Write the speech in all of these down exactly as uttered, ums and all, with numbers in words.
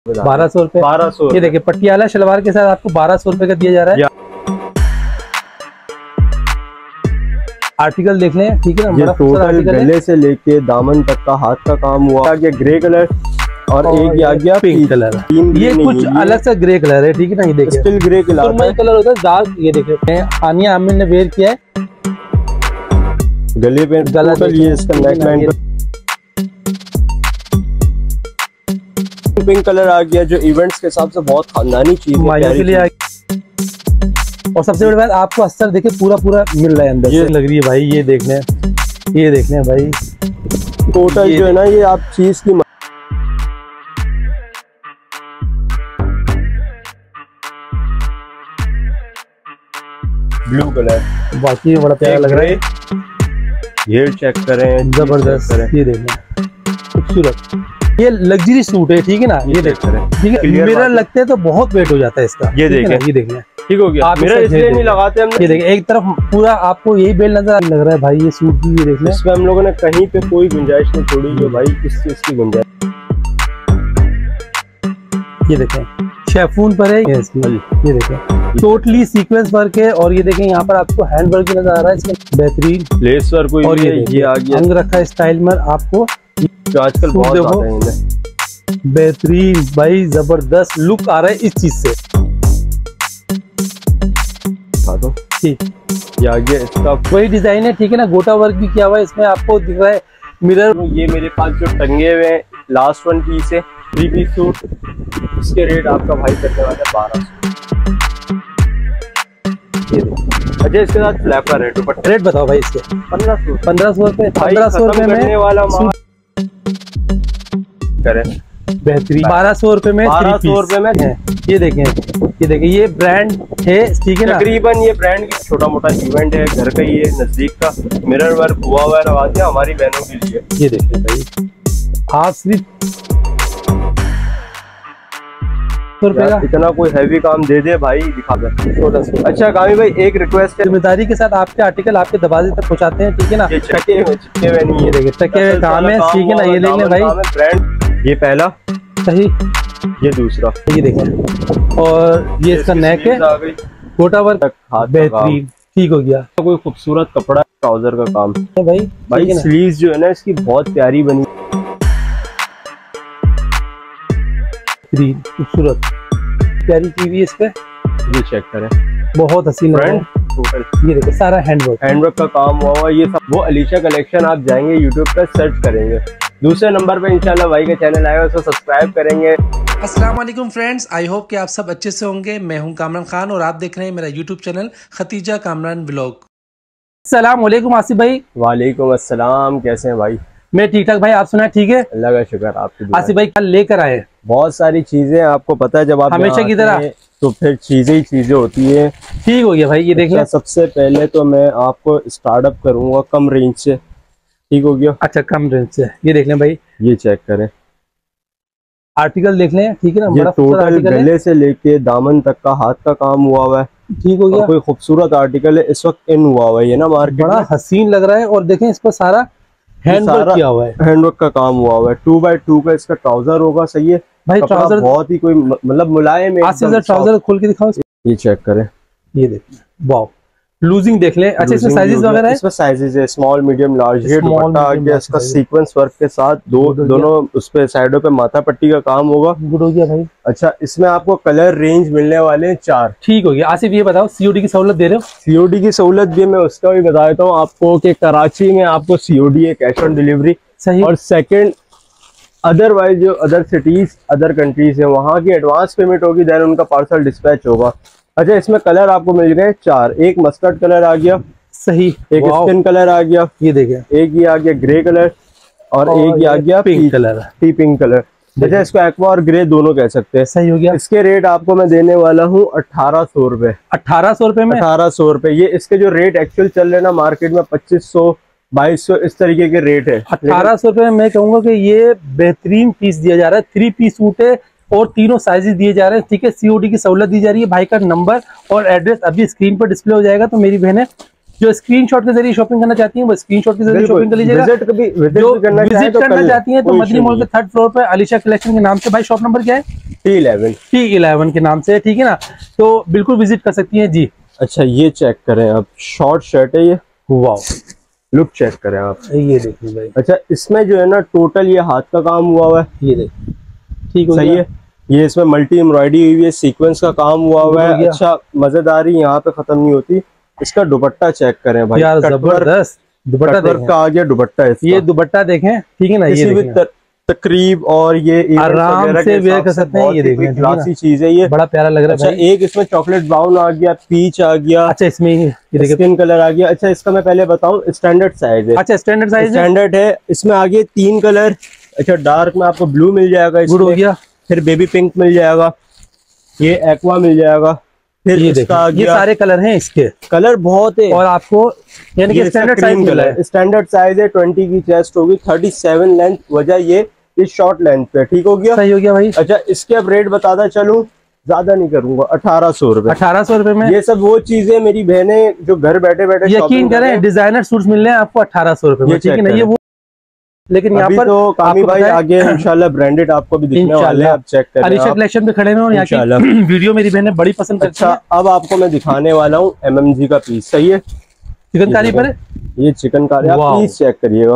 बारह सौ रुपए बारह सौ ये देखिए पटियाला शलवार के साथ आपको बारह सौ रुपए का दिया जा रहा है। आर्टिकल देख लें, ठीक है ना, ये टोटल गले से लेके दामन तक का हाथ का काम हुआ। आ गया ग्रे कलर और, और एक आ गया पिंक कलर। ये कुछ अलग सा ग्रे कलर है, ठीक है ना। ये देखिए स्टिल ग्रे कलर कलर होता है डार्क। ये देखिए आनिया आमिर ने वेयर किया है गले पे गला। ये इसका नेक लाइन पिंक कलर आ गया, जो इवेंट्स के हिसाब से बहुत खानदानी चीज है के लिए आ गया। और सबसे बड़ी बात आपको अस्तर देखिए पूरा पूरा मिल रहा है अंदर। ये लग रही है भाई, ये देख लें, ये देख लें भाई, टोटल जो है ना ये आप चीज की ब्लू कलर बाकी बड़ा प्यारा लग रहा है। ये चेक करें, जबरदस्त। ये देख लें खूबसूरत, ये लग्जरी सूट है, ठीक है ना। ये देख रहे हैं, ठीक है। मिरर लगते हैं तो बहुत वेट हो जाता है इसका। ये देखें, ये देख लें, ठीक हो गया। मिरर इसलिए नहीं लगाते हमने। ये देखिए एक तरफ पूरा आपको यही बेल्ट नजर लग रहा है भाई। ये सूट भी ये देख लें, इसमें हम लोगों ने कहीं पे कोई गुंजाइश नहीं छोड़ी जो भाई किस चीज की गुंजाइश। ये देखें शेफून पर है इसकी। ये देखें टोटली सीक्वेंस वर्क है। और ये देखें यहाँ पर आपको हैंड वर्क भी नजर आ रहा है इसमें, बेहतरीन लेस वर्क। और ये ये आ गया अंग रखा स्टाइल में आपको, जो आजकल बहुत आता है इनमें। बेहतरीन भाई, जबरदस्त लुक आ रहा है इस चीज से। ठीक, ये आ गया इसका वही डिजाइन है, ठीक है ना। गोटा वर्क भी किया हुआ है इसमें, आपको दिख रहा है मिरर। ये मेरे पास जो टंगे हुए हैं लास्ट वन पीस है, थ्री पीस सूट। इसके रेट आपका भाई करने वाला है बारह सौ। अच्छा इसके साथ फ्लैप का रेट रेट बताओ भाई इसके। पंद्रह सौ पंद्रह सौ रुपए पंद्रह सौ रुपए में वाला करें बेहतरीन। बारह सौ रुपए में बारह सौ रुपए में है। ये देखें, ये देखें ये ब्रांड है, ठीक है ना। तकरीबन ये ब्रांड की छोटा मोटा इवेंट है, घर का ही है, नजदीक का। मिरर वर्क हुआ हुआ लगा दिया हमारी बहनों के लिए। ये देखें भाई, आप सिर्फ इतना कोई हैवी काम दे दे भाई, दिखा दे सोलह सौ। अच्छा कामी भाई एक रिक्वेस्ट है, जिम्मेदारी के साथ आपके आर्टिकल आपके दरवाजे तक पहुंचाते हैं, ठीक है ना। ये चके हुए चिपके हुए नहीं है, देखिए चके हुए काम है, ठीक है ना। ये देख लें भाई, ब्रांड ये पहला सही, ये दूसरा, ये देखें। और ये इसका नेक है, गोटा वर्क बेहतरीन, ठीक हो गया। कोई खूबसूरत कपड़ा, ट्राउजर का काम भाई। भाई स्लीव्स जो है ना इसकी बहुत प्यारी बनी, खूबसूरत प्यारी की हुई इस पे। ये चेक करें, बहुत हसीन है टोटल। ये देखो सारा हैंडवर्क हैंडवर्क का काम हुआ हुआ। ये सब वो अलीशा कलेक्शन, आप जाएंगे यूट्यूब पर सर्च करेंगे, दूसरे नंबर पे इंशाल्लाह भाई का चैनल आएगा, उसको सब्सक्राइब करेंगे। अस्सलाम वालेकुम फ्रेंड्स, आई होप कि आप सब अच्छे से होंगे। मैं हूं कामरान खान और आप देख रहे हैं मेरा YouTube channel Khatija Kamran vlog. अस्सलाम वालेकुम आसिफ भाई। वालेकुम अस्सलाम, कैसे हैं भाई? मैं ठीक ठाक भाई, आप सुना ठीक है? अल्लाह का शुक्र। आपकी आसिफ भाई कल लेकर आए बहुत सारी चीजें, आपको पता है जब आप हमेशा की तरह तो फिर चीजें ही चीजें होती है। ठीक हो गया भाई, ये देख लें। सबसे पहले तो मैं आपको स्टार्टअप करूंगा कम रेंज से, ठीक हो गया। अच्छा कम रेंज से, ये देख लें भाई, ये चेक करें, आर्टिकल देख लें, ठीक है ना। ये टोटल गले से लेके दामन तक का हाथ का काम हुआ हुआ है, ठीक हो गया। कोई खूबसूरत आर्टिकल है, इस वक्त इन हुआ हुआ है ना मार्केट, बड़ा हसीन लग रहा है। और देखें इस पर सारा हैंडवर्क किया हुआ है, हैंडवर्क का काम हुआ हुआ है। टू बाई टू का इसका ट्राउजर होगा, सही है भाई। ट्राउजर बहुत ही कोई मतलब मुलायम है। ट्राउजर खोल के दिखाओ, ये चेक करें, ये देखिए वाओ, लूजिंग देख ले। अच्छा इसमें साइजेस वगैरह है? इसमें साइजेस है स्मॉल मीडियम लार्ज। ये दुपट्टा आ गया इसका सीक्वेंस वर्क के साथ, दो दोनों उस पे साइडों पे माथा पट्टी का काम होगा। गुड हो गया भाई। अच्छा इसमें आपको कलर रेंज मिलने वाले हैं चार, ठीक हो गया। आसिफ ये बताओ सीओडी की सहूलत दे रहे हो? सीओडी की सहूलत भी मैं उसका भी बता देता हूँ आपको कि कराची में आपको सीओडी है, कैश ऑन डिलीवरी, सही। और सेकेंड अदरवाइज जो अदर सिटीज अदर कंट्रीज है वहाँ की एडवांस पेमेंट होगी, देन उनका पार्सल डिस्पैच होगा। अच्छा इसमें कलर आपको मिल गए चार, एक मस्टर्ड कलर आ गया, सही। एक स्किन कलर आ गया, ये देखिए, एक ये आ गया ग्रे कलर, और, और एक ये आ गया pink colour, tea pink colour. अच्छा इसको एक्वा और ग्रे दोनों कह सकते हैं, सही हो गया। इसके रेट आपको मैं देने वाला हूँ अठारह सौ रुपए। अठारह सौ रुपए में अठारह सौ रुपए ये इसके जो रेट एक्चुअल चल रहे हैं ना मार्केट में पच्चीस सौ बाईस सौ इस तरीके के रेट है। अठारह सौ रुपए में मैं कहूंगा कि ये बेहतरीन पीस दिया जा रहा है। थ्री पीस सूट है और तीनों साइजेस दिए जा रहे हैं, ठीक है। सीओडी की सहूलत दी जा रही है। भाई का नंबर और एड्रेस अभी स्क्रीन पर डिस्प्ले हो जाएगा, तो मेरी बहनें जो स्क्रीनशॉट के जरिए शॉपिंग करना चाहती हैं वो स्क्रीनशॉट के जरिए शॉपिंग कर लीजिएगा। विजिट कभी विजिट जो करना, विजिट तो करना चाहती हैं तो कोई मदनी मॉल के थर्ड फ्लोर पे अलीशा कलेक्शन के नाम से, भाई शॉप नंबर क्या है? टी इलेवन टी इलेवन के नाम से, ठीक है ना, तो बिल्कुल विजिट कर सकती हैं जी। अच्छा ये चेक करें आप, शॉर्ट शर्ट है ये, वाओ लुक चेक करें आप, ये देखिए भाई। अच्छा इसमें जो है ना टोटल ये हाथ का काम हुआ हुआ है, ये देखिए ठीक हो सही है। ये इसमें मल्टी एम्ब्रॉयडरी हुई है, सीक्वेंस का काम हुआ हुआ है। अच्छा मजेदारी यहाँ पे खत्म नहीं होती, इसका दुपट्टा चेक करें भाई, यार जबरदस्त दुपट्टा देखें, का आ गया दुपट्टा इसका। ये दुपट्टा देखें, ठीक है ना, किसी भी तकरीब और ये आराम से वेयर कर सकते हैं। ये देखें क्लासी चीज है, ये बड़ा प्यारा लग रहा है। अच्छा एक इसमें चॉकलेट ब्राउन आ गया, पीच आ गया, अच्छा इसमें ये स्किन कलर आ गया। अच्छा इसका मैं पहले बताऊं स्टैंडर्ड साइज है, अच्छा स्टैंडर्ड साइज स्टैंडर्ड है, इसमें आ गए तीन कलर। अच्छा डार्क में आपको ब्लू मिल जाएगा, गुड हो गया, फिर बेबी पिंक मिल जाएगा, ये एक्वा मिल जाएगा, फिर ये इसका आ ये गया, सारे कलर हैं, इसके कलर बहुत है। और आपको यानी कि स्टैंडर्ड साइज मिला है, स्टैंडर्ड साइज है, ट्वेंटी की चेस्ट होगी, थर्टी सेवन लेंथ, वजह ये ये शॉर्ट लेंथ पे, ठीक हो गया, सही हो गया भाई। अच्छा इसके अब रेट बताता चलूं, ज्यादा नहीं करूंगा, अठारह सौ रुपए अठारह सौ रुपए में ये सब वो चीजें मेरी बहनें जो घर बैठे बैठे यकीन करें डिजाइनर सूट्स मिल रहे हैं आपको अठारह सौ रुपए में, ठीक है ना, ये वो। लेकिन यहाँ पर तो कामी भाई आगे इंशाल्लाह ब्रांडेड आपको भी दिखने वाले हैं, आप चेक करें। अलीशा कलेक्शन पे खड़े हैं और यहाँ की वीडियो मेरी बहनें बड़ी पसंद करती हैं। अच्छा अब आपको मैं दिखाने वाला हूँ एमएमजी का पीस, सही है, चिकनकारी पर ये चिकनकारी, आप पीस चेक करिएगा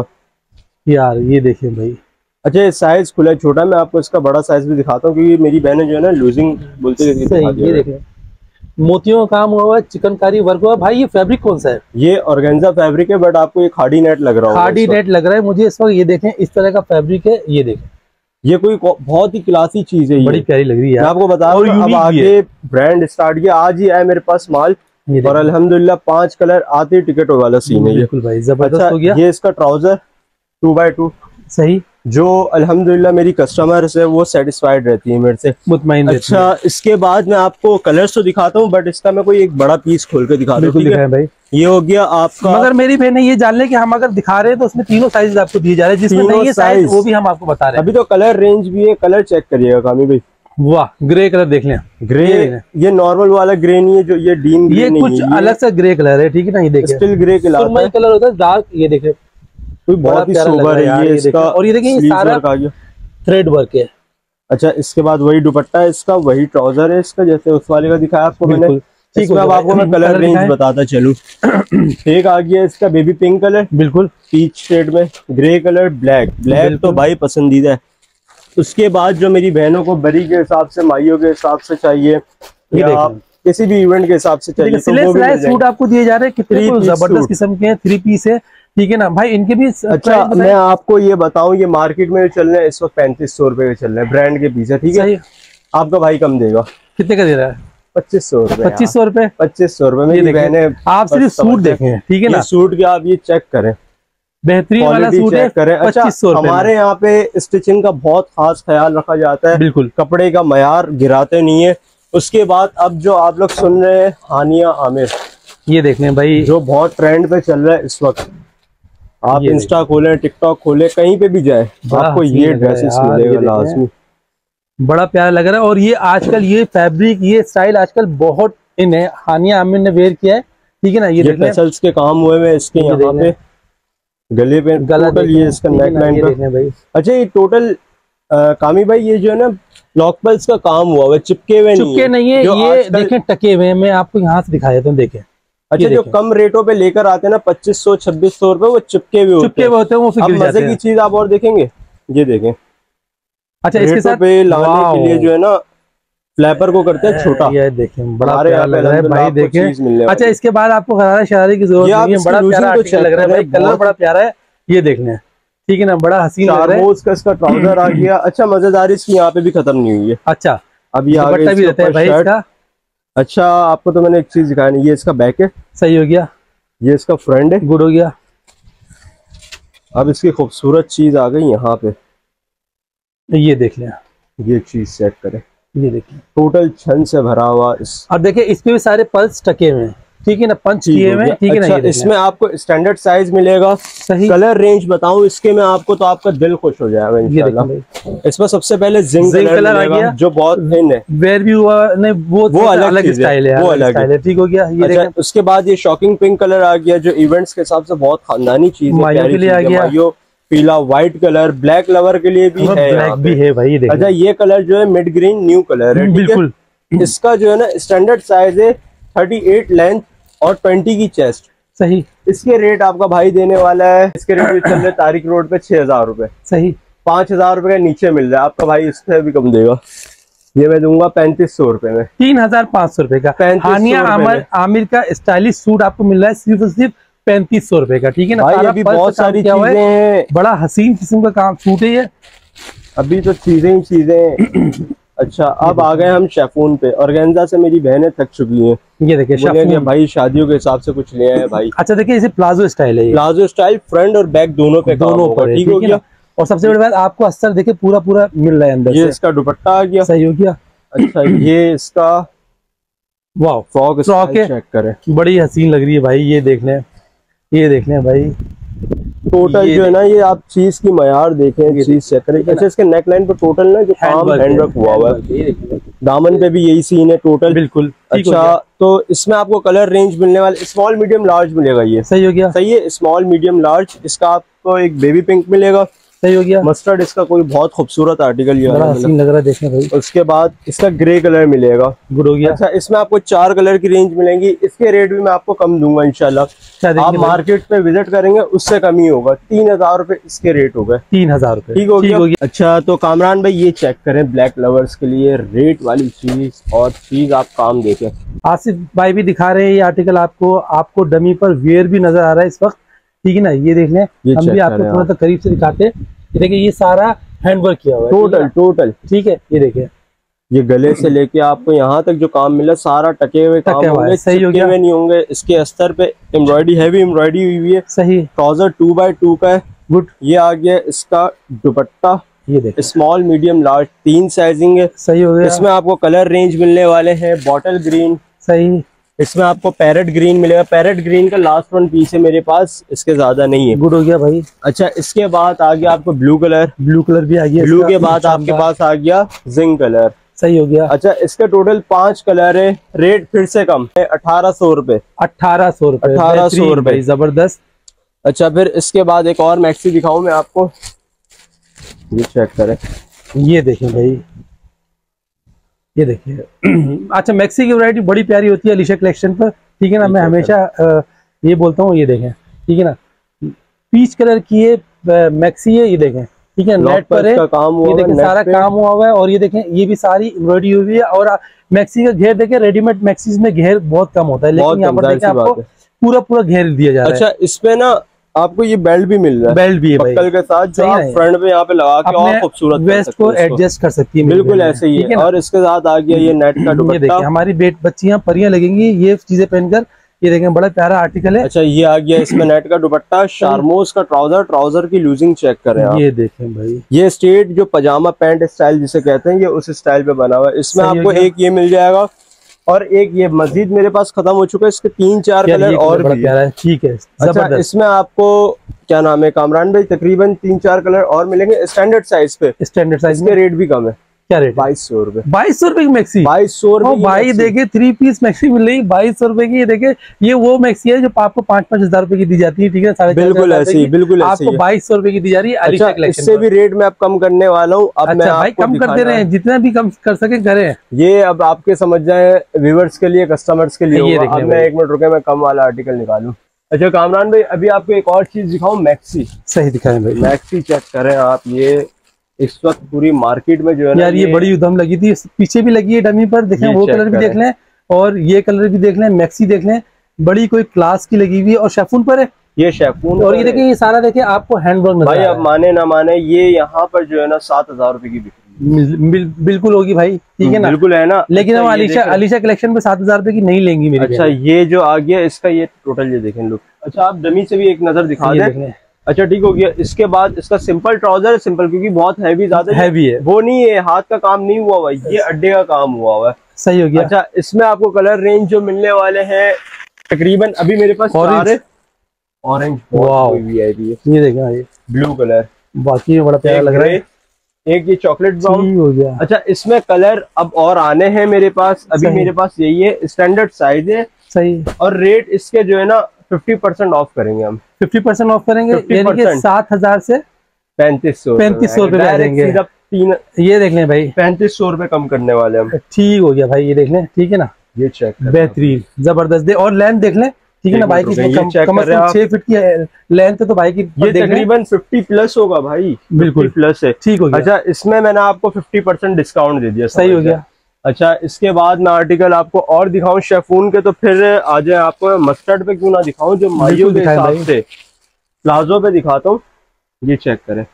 यार, ये देखिए भाई। अच्छा ये साइज खुला है छोटा, मैं आपको इसका बड़ा साइज भी दिखाता हूँ क्योंकि मेरी बहनें जो है ना लूजिंग बोलते हैं। ये देखिए मोतियों का काम हुआ है, चिकनकारी वर्क हुआ है। भाई ये फैब्रिक कौन सा है? ये ऑर्गेन्जा फैब्रिक है, बट आपको ये खाड़ी नेट लग रहा है, खाड़ी नेट लग रहा है मुझे इस वक्त। ये देखें इस तरह का फैब्रिक है, ये देखें, ये कोई बहुत ही क्लासी चीज है, बड़ी प्यारी लग रही है। मैं आपको बता रहा हूँ, अब आगे ब्रांड स्टार्ट किया, आज ही आया मेरे पास माल, और अल्हम्दुलिल्लाह पांच कलर आते टिकट वाला सीन है। बिल्कुल भाई जबरदस्त हो गया। ये इसका ट्राउजर टू बाई टू, सही, जो अल्हम्दुलिल्लाह मेरी कस्टमर्स है वो सेटिस्फाइड रहती है मेरे से, मुतमईन। अच्छा इसके बाद मैं आपको कलर्स तो दिखाता हूँ, बट इसका मैं कोई एक बड़ा पीस खोल के दिखा दूँ, भाई ये हो गया आपका। मगर मेरी बहन ये जान ले कि हम अगर दिखा रहे हैं तो उसमें तीनों साइज आपको दिए जा रहे हैं, जिसमें नहीं है साइज वो भी हम आपको बता रहे हैं। अभी तो कलर रेंज भी है, कलर चेक करिएगा कामी भाई, वाह ग्रे कलर देख लें, ग्रे, ये नॉर्मल वाला ग्रे नहीं है, जो ये डीन ग्रे, ये नहीं कुछ है, अलग सा ग्रे कलर है, ठीक है ना, ये देखिए स्टिल ग्रे के अलावा कलर होता है डार्क, ये देखिए कोई बहुत ही सोबर है ये इसका, और ये देखिए सारा थ्रेड वर्क है। अच्छा इसके बाद वही दुपट्टा है इसका, वही ट्राउजर है इसका, जैसे उस वाले का दिखाया आपको मैंने। ठीक है, अब आपको मैं कलर रेंज बताता चलूं। एक आ गया इसका बेबी पिंक कलर, बिल्कुल पीच शेड में, ग्रे कलर, ब्लैक, ब्लैक तो भाई पसंदीदा है। उसके बाद जो मेरी बहनों को बरी के हिसाब से, माइयों के हिसाब से चाहिए, या किसी भी इवेंट के हिसाब से चाहिए, तो वो भी सूट आपको दिए जा रहे हैं, कितने जबरदस्त किस्म के थ्री पीस है, ठीक है ना भाई, इनके भी। अच्छा मैं आपको ये बताऊं, ये मार्केट में चल रहे हैं इस वक्त पैंतीस सौ रुपए के चल रहे हैं ब्रांड के पीछे, ठीक है, आपका भाई कम देगा, कितने का दे रहा है? पच्चीस सौ रुपए, पच्चीस सौ रुपए, पच्चीस सौ रुपए मेरी बहने। आप सिर्फ सूट देखें, ठीक है ना, सूट के आप ये चेक करें, बेहतरीन वाला सूट है, करें। अच्छा हमारे यहाँ पे स्टिचिंग का बहुत खास ख्याल रखा जाता है, बिल्कुल कपड़े का मयार गिराते नहीं है। उसके बाद अब जो आप लोग सुन रहे हैं हानिया आमिर, ये देख लें भाई, जो बहुत ट्रेंड पे चल रहा है इस वक्त, आप इंस्टा खोलें, टिकटॉक खोलें, कहीं पे भी जाए आपको ये ड्रेसेस मिलेगा लाजमी, बड़ा प्यारा लग रहा है। और ये आजकल ये फैब्रिक, ये स्टाइल आजकल बहुत इन है, हानिया आमिर ने वेयर किया है, ठीक है ना, ये टसल्स के काम हुए हुए इसके यहाँ पे, गले पे टोटल ये इसका नेक लाइन पे भाई। अच्छा ये टोटल कामी भाई ये जो है ना लॉक पल्स का काम हुआ हुआ, चिपके हुए नहीं, चिपके नहीं है, ये देखें टके हुए, मैं आपको यहाँ से दिखाया था, देखें। अच्छा जो कम रेटों पे लेकर आते हैं ना पच्चीस सौ छब्बीस सौ रुपए, वो चिपके हुए होते हैं, होते हैं वो फिर मजे की चीज आप और देखेंगे, ये देखें। अच्छा इसके साथ पे लाने के लिए जो है ना फ्लैपर को करते हैं छोटा, ये देखें बड़ा प्यारा लग रहा है भाई, देखें। अच्छा इसके बाद आपको गरारा शरारे की जरूरत नहीं है, बड़ा प्यारा लग रहा है भाई, कलर बड़ा प्यारा है, ये देखने, ठीक है ना, बड़ा हसीन लग रहा है। का इसका ट्राउजर आ गया। अच्छा मजेदारी इसकी यहाँ पे भी खत्म नहीं हुई है। अच्छा अब ये आगे भी रहता है भाई इसका। अच्छा आपको तो मैंने एक चीज दिखाई नहीं, ये इसका बैक है, सही हो गया, ये इसका फ्रंट है, गुड हो गया। अब इसकी खूबसूरत चीज आ गई यहाँ पे, ये देख लें, ये चीज सेट करें, ये देखिए टोटल छन से भरा हुआ इस, और देखिए इस पे भी सारे पल्स टके हुए हैं, ठीक है ना, पंच किए हुए, ठीक है ना। इसमें आपको स्टैंडर्ड साइज मिलेगा। सही कलर रेंज बताऊं इसके मैं आपको तो आपका दिल खुश हो जाएगा इंशाल्लाह। इसमें सबसे पहले जिंक कलर आ गया जो बहुत थिन है, वेयर भी हुआ नहीं, वो वो अलग स्टाइल है, वो अलग है, ठीक हो गया। ये अच्छा, उसके बाद ये शॉकिंग पिंक कलर आ गया जो इवेंट्स के हिसाब से बहुत खानदानी चीज है, के लिए आ गया। पीला व्हाइट कलर, ब्लैक लवर के लिए भी है, ब्लैक भी है भाई। अच्छा, ये कलर जो है मिड ग्रीन न्यू कलर है, बिल्कुल। इसका जो है ना स्टैंडर्ड साइज है अड़तीस लेंथ और बीस की चेस्ट। सही। इसके रेट आपका भाई देने वाला है, इसके रेट भी चल रहे तारिक रोड पे छह हजार रूपए। सही। पांच हजार रूपए नीचे मिल रहा है आपका भाई, इससे भी कम देगा। ये मैं दूंगा पैंतीस सौ रूपये में, तीन हजार पाँच सौ रूपये का हानिया आमिर आमिर का स्टाइलिश सूट आपको मिल रहा है सिर्फ और सिर्फ पैंतीस सौ रूपये का, ठीक है ना। भाई अभी बहुत सारी चीजें हैं, बड़ा हसीन किस्म का काम सूट है ये, अभी तो चीजें ही चीजें। अच्छा, अब आ गए हम शेफून पे। ऑर्गेन्जा से मेरी बहनें थक चुकी हैं। ये देखिए भाई शादियों के हिसाब से कुछ ले आए भाई। अच्छा देखिए, इसे प्लाजो स्टाइल है, प्लाजो स्टाइल फ्रंट और बैक दोनों पे दोनों पर, ठीक हो गया। और सबसे बड़ी बात आपको अस्तर देखिए पूरा पूरा मिल रहा है अंदर। ये इसका दुपट्टा आ गया, सही हो गया। अच्छा, ये इसका वाह फ्रॉक फ्रॉक है, चेक करें, बड़ी हसीन लग रही है भाई। ये देख लें, ये देख लें भाई, टोटल जो है ना, ये आप चीज की मयार देखें, चीज चेक करें। अच्छा, इसके नेक लाइन पे टोटल ना जो काम हैंडवर्क हुआ हुआ है, दामन पे भी यही सीन है टोटल, बिल्कुल। अच्छा, तो इसमें आपको कलर रेंज मिलने वाले स्मॉल मीडियम लार्ज मिलेगा। ये सही हो गया, सही है, स्मॉल मीडियम लार्ज। इसका आपको एक बेबी पिंक मिलेगा, सही हो गया। मस्टर्ड इसका कोई बहुत खूबसूरत आर्टिकल ये बड़ा हसीन लग रहा है देखने भाई। उसके बाद इसका ग्रे कलर मिलेगा, गुड हो गया। अच्छा, इसमें आपको चार कलर की रेंज मिलेंगी, इसके रेट भी मैं आपको कम दूंगा इंशाल्लाह। आप मार्केट पे विजिट करेंगे उससे कम ही होगा, तीन हजार रूपए इसके रेट हो गए, तीन हजार रूपए, ठीक हो गया। अच्छा, तो कामरान भाई ये चेक करें, ब्लैक लवर्स के लिए रेट वाली चीज और चीज आप काम देखें। आसिफ भाई भी दिखा रहे हैं ये आर्टिकल आपको, आपको डमी पर वेयर भी नजर आ रहा है इस वक्त, ठीक है ना। ये देख लें, हम भी आपको थोड़ा सा करीब से दिखाते। देखिए, ये सारा हैंडवर्क किया हुआ है टोटल टोटल, ठीक है। ये देखिए, ये गले से लेके आपको यहाँ तक जो काम मिला सारा टके हुए काम होंगे, सही हो गया, नहीं होंगे। इसके अस्तर पे एम्ब्रॉयडरी, हैवी एम्ब्रॉयडरी हुई हुई है, सही। ट्राउजर टू बाई टू का है, गुड। ये आ गया इसका दुपट्टा, ये देखिए स्मॉल मीडियम लार्ज तीन साइजिंग है, सही हो गया। इसमें आपको कलर रेंज मिलने वाले हैं बॉटल ग्रीन, सही। इसमें आपको पैरेट ग्रीन मिलेगा, पैरेट ग्रीन का लास्ट वन पीस है मेरे पास, इसके ज्यादा नहीं है, गुड हो गया भाई। अच्छा, इसके बाद आ गया आपको ब्लू कलर, ब्लू कलर भी आ गया, ब्लू के बाद आपके पास आ गया जिंक कलर, सही हो गया। अच्छा, इसके टोटल पांच कलर है, रेट फिर से कम है, अठारह सौ रूपये, अठारह सौ रूपये अठारह सौ रूपये जबरदस्त। अच्छा, फिर इसके बाद एक और मैक्सी दिखाऊं मैं आपको, ये चेक करें, ये देखें भाई, ये देखिए। अच्छा, मैक्सी की वैरायटी बड़ी प्यारी होती है अलीशा कलेक्शन पर, ठीक है ना। मैं हमेशा आ, ये बोलता हूँ, ये देखें, ठीक है ना, पीच कलर की ये मैक्सी है, ये देखें, ठीक है, नेट पर है, काम ये देखें सारा काम हुआ हुआ है। और ये देखें, ये भी सारी एम्ब्रॉयडरी हुई है। और मैक्सी का घेर देखें, रेडीमेड मैक्सीज में घेर बहुत कम होता है, लेकिन यहाँ पर देखें आपको पूरा पूरा घेर दिया जा रहा है। अच्छा, इसमें ना आपको ये बेल्ट भी मिल रहा है, बेल्ट भी है भाई के साथ, जो आप फ्रंट पे यहाँ पे लगा के और खूबसूरत वेस्ट को एडजस्ट कर सकती है, बिल्कुल ऐसे ही है। और इसके साथ आ गया ये नेट का दुपट्टा, ये देखिए हमारी बेट बच्चियां परियां लगेंगी ये चीजें पहनकर, ये देखें बड़ा प्यारा आर्टिकल है। अच्छा, ये आ गया इसमें नेट का दुपट्टा, शारमोस का ट्राउजर, ट्राउजर की लूजिंग चेक करें आप, ये देखें भाई, ये स्ट्रेट जो पजामा पैंट स्टाइल जिसे कहते हैं, ये उस स्टाइल पे बना हुआ है। इसमें आपको एक ये मिल जाएगा और एक ये मजीद मेरे पास खत्म हो चुका है, इसके तीन चार कलर और भी है, ठीक है। अच्छा, इसमें आपको क्या नाम है कामरान भाई, तकरीबन तीन चार कलर और मिलेंगे स्टैंडर्ड साइज पे, स्टैंडर्ड साइज के रेट भी कम है। क्या रेट? बाईस सौ रूपये बाईस सौ रूपये की मैक्सी, बाईस सौ रूपये भाई। देखे थ्री पीस मैक्सी मिल रही बाईस सौ रूपये की। ये देखे, ये वो मैक्सी है जो आपको पाँच पाँच हजार रूपये की दी जाती है, ठीक है, बिल्कुल ऐसी, बिल्कुल आपको बाईस सौ रूपये की दी जा रही है। अच्छा, इससे भी रेट में आप कम करने वाला हूँ। अब मैं भाई कम कर दे रहे हैं, जितना भी कम कर सके करें। ये अब आपके समझ जाए व्यूअर्स के लिए, कस्टमर्स के लिए। अब मैं एक मिनट रुके, मैं कम वाला आर्टिकल निकालूं। अच्छा कामरान भाई, अभी आपको एक और चीज दिखाऊं, मैक्सी। सही दिखाएं भाई, मैक्सी चेक करें आप। ये इस वक्त पूरी मार्केट में जो है यार, ये, ये बड़ी उधम लगी थी, पीछे भी लगी है डमी पर, देखें वो कलर भी देख लें और ये कलर भी देख लें, मैक्सी देख लें, बड़ी कोई क्लास की लगी हुई है। और शेफून पर है, ये शेफून, और ये देखें, ये सारा देखें आपको हैंडवर्क भाई। अब माने ना माने, ये यहाँ पर जो है ना सात हजार रुपए की बिक्री बिल, बिल्कुल होगी भाई, ठीक है ना, बिल्कुल है ना। लेकिन हम अलीशा अलीशा कलेक्शन पे सात हजार रुपए की नहीं लेंगी मेरी। अच्छा, ये जो आ गया इसका ये टोटल ये देखें लुक। अच्छा, आप डमी से भी एक नजर दिखा दें। अच्छा, ठीक हो गया। इसके बाद इसका सिंपल ट्राउजर है, सिंपल क्योंकि बहुत हैवी, ज्यादा हैवी है, वो नहीं है, हाथ का काम नहीं हुआ हुआ, ये अड्डे का काम हुआ हुआ है। सही हो गया। अच्छा, इसमें आपको कलर रेंज जो मिलने वाले हैं तकरीबन अभी मेरे पास चार है। ऑरेंज वीआईपी है, ये देखें ये ब्लू कलर बाकी बड़ा प्यारा लग रहा है। एक ये चॉकलेट ब्राउन हो गया। अच्छा इसमें कलर अब और आने हैं मेरे पास, अभी मेरे पास यही है, स्टैंडर्ड साइज है। सही। और रेट इसके जो है ना फिफ्टी परसेंट ऑफ करेंगे हम। फिफ्टी परसेंट ऑफ करेंगे, सात हजार से पैंतीस सौ पैंतीस सौ रुपए तीन। ये देख लें भाई, पैंतीस सौ रुपए कम करने वाले हम। ठीक हो गया भाई, ये देख लें, ठीक है ना, ये चेक बेहतरीन जबरदस्त दे। और लेंथ देख लें, ठीक है ना भाई, की कम से कम छह फीट की लेंथ है तो भाई की ये तकरीबन फिफ्टी प्लस होगा भाई, बिल्कुल प्लस है। ठीक हो गया। अच्छा इसमें मैंने आपको फिफ्टी परसेंट डिस्काउंट दे दिया। सही हो गया। अच्छा इसके बाद मैं आर्टिकल आपको और दिखाऊं शेफून के, तो फिर आ जाए आपको मस्टर्ड पे क्यों ना दिखाऊं, जो माइयो के हिसाब से प्लाजो पे दिखाता हूँ। ये चेक करें,